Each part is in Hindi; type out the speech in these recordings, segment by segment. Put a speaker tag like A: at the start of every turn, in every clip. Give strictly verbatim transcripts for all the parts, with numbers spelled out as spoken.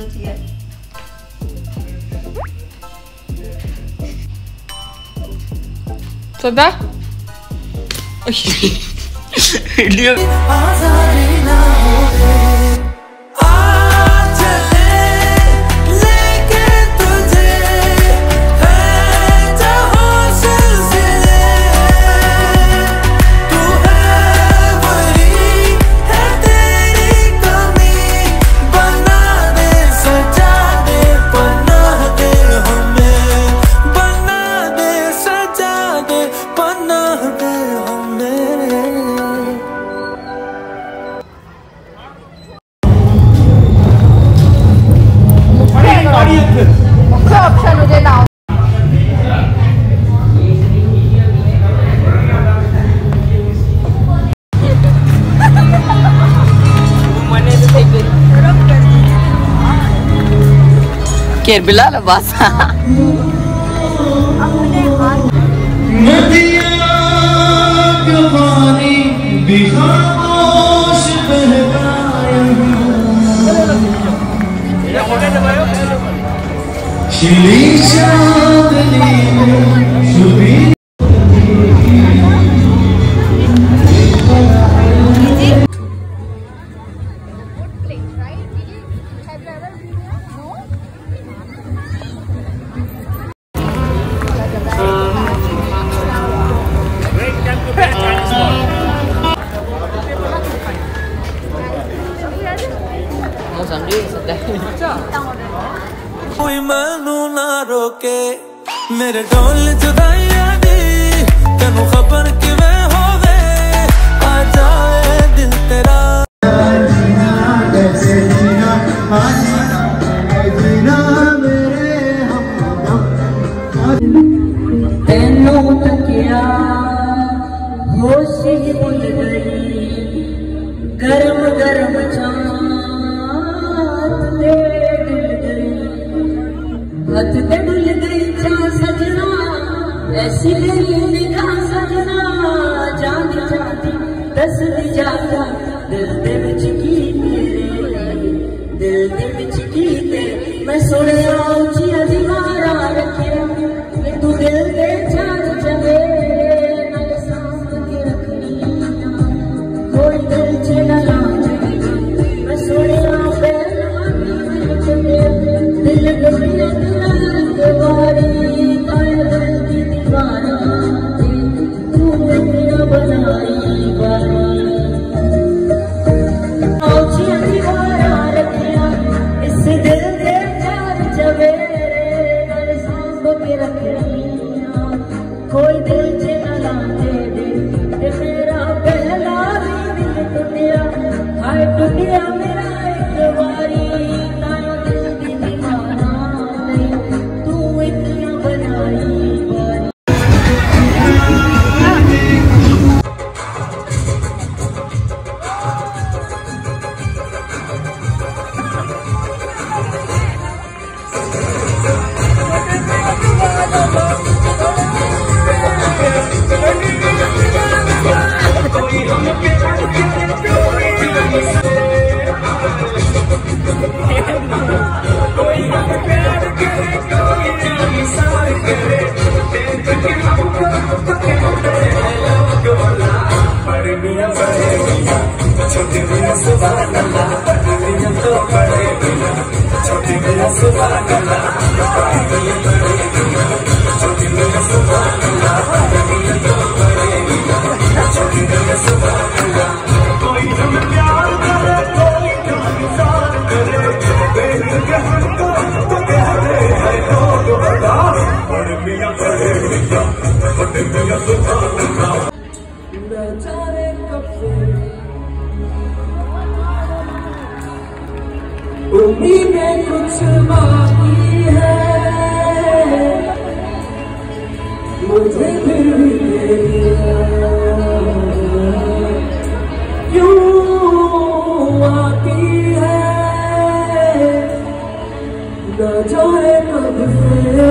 A: होती है।
B: सदा वीडियो
A: ऑप्शन मुझे लाओ।
B: केर बिलाल बस
C: कोई मैनू ना रोके मेरे ढोल जुदाइयां दी तेनू खबर किवें होवे आ जाए दिल तेरा जीना कैसे जीना आ जीना मेरे हम तेनू तकिया होश ही भूल गई गरम गरम चाँद हथ पे डुल गई जा सजना ऐसी तेरी निगाह सजना जाती जाती दस दी जाता दिल दे विच की तेरे दिल दे विच की तेरे मैं सुनिया उचिया दीवारा रखे तू दिल दे चांद जगे नाल सांभ के रखनी कोई दिल च न लांदे मैं सुनिया पहलवानी दिल दुनिया कोई दिल च न लांदे दे मेरा पहला भी दिल टुटिया हाय टुटिया मेरा एक बारी तारा दिल दी दीवाना नहीं तू इतना बनाई बारी उम्मीदें कुछ बाकी है मुझे फिर भी क्यों आती है न जाने कब से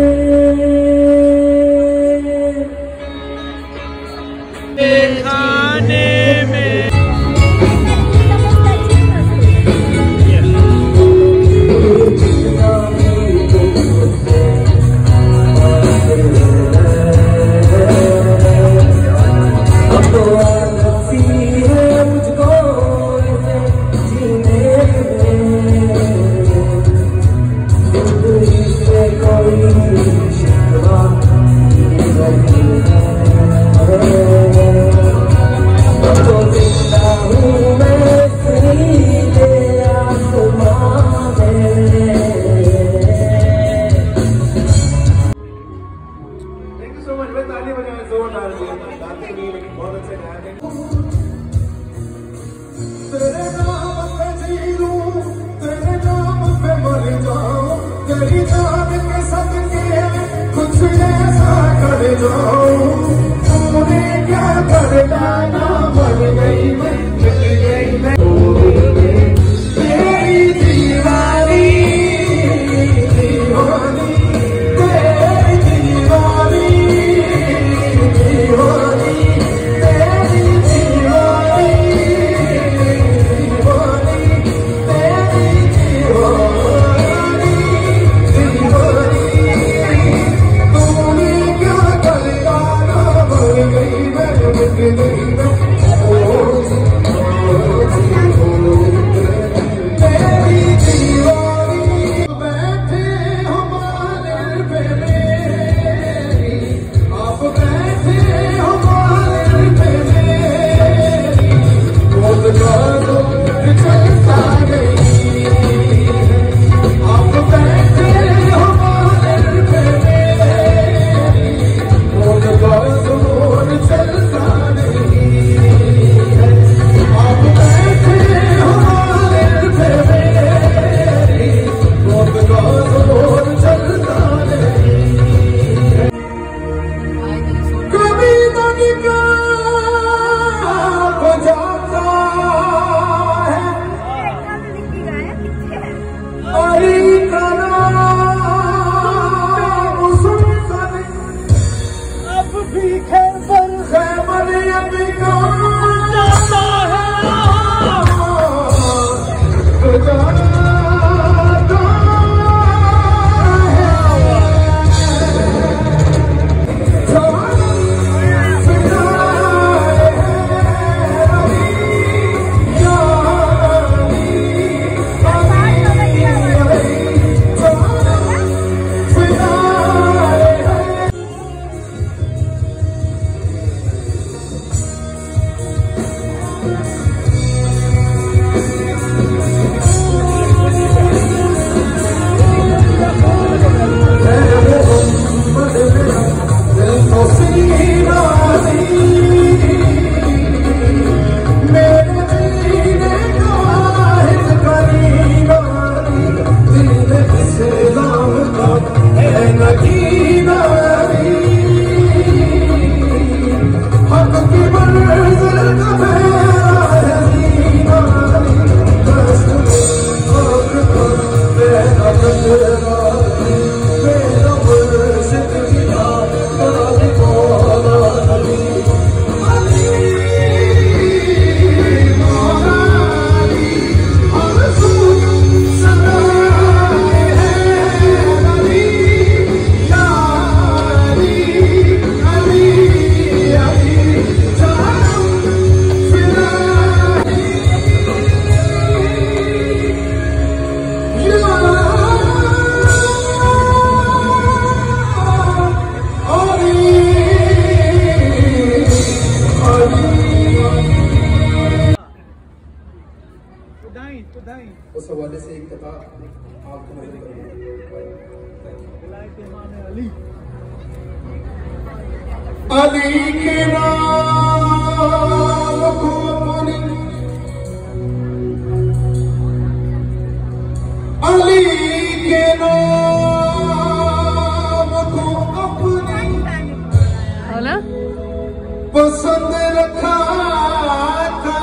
C: खाने में तो जिंदा हूँ मैं तेरे आसमां में।
D: थैंक यू सो मच भाई, ताली बजाएं जोरदार से। गाने सुनिए लेकिन बहुत अच्छे गाने। तेरे नाम पे जी लूं, तेरे नाम पे मर जाऊं, तेरी जान के सदके कुछ ऐसा कर जाऊं। तूने क्या कर डाला, मर गई मैं, मिट गई मैं। तेरी दीवानी दीवानी, तेरी दीवानी दीवानी, तेरी दीवानी दीवानी, तेरी दीवानी दीवानी। तूने क्या कर डाला, मर गई मैं, मिट गई मैं। तेरी दीवानी। बैठे हमारे पे मेरी, आप बैठे हमारे पे मेरी, बहुत गालों चलता नहीं। आप बैठे हमारे पे मेरी, बहुत गालों चलता नहीं। आप बैठे हमारे पे मेरी, बहुत गालों चलता नहीं। कभी तो निकाह हो जाता है, अरे कनाम सुनकर अब भी खैबर खैबर अभी कहाँ जाता है। गुजारा उस हवाले से एक कथा आपको नजर अली अली के नाम को अपनी, अली के नाम को अपनी पसंद रखा था।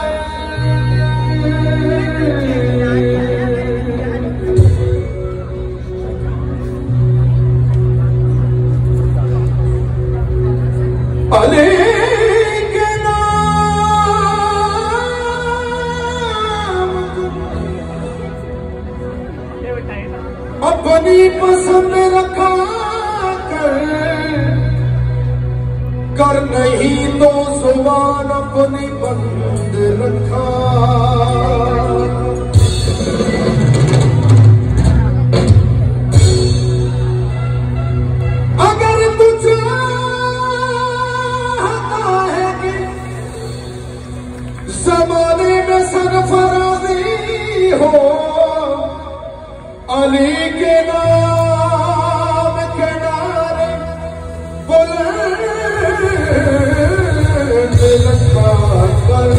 D: अली के नाम अपनी पसंद रखा कर, कर नहीं तो जुबान अपनी बंद रखा। अगर तुझे ज़माने में सरफराज़ी हो अली के नाम के नारे बुलंद लखा कर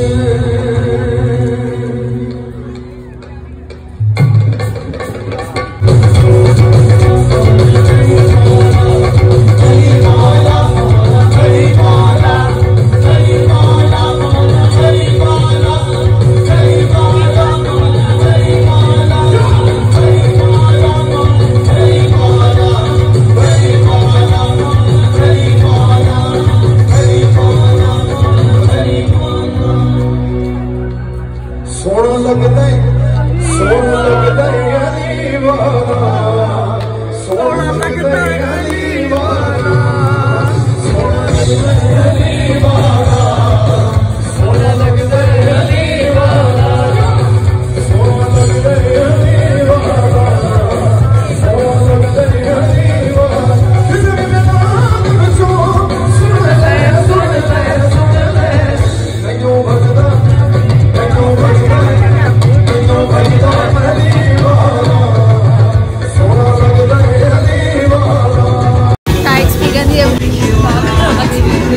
D: सोना लगता है सोना लगता है अली वाला सोना लगता है अली वाला सोना लगता है अली वाला सोना लगता है अली वाला सोना लगता है अली वाला सोना लगता है अली वाला किसी के नाम में जो सुन ले सुन ले सुन ले नहीं भजदा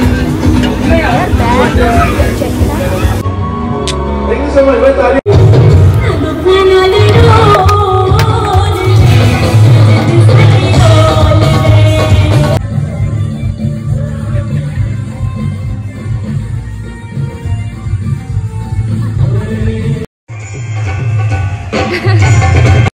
A: एक्सपीरियंस
D: समझ में